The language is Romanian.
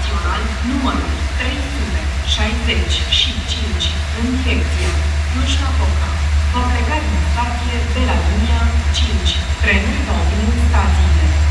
național numărul 365 în direcția Cluj-Napoca va pleca din stație de la linia 5. Trenul va opri în stațiile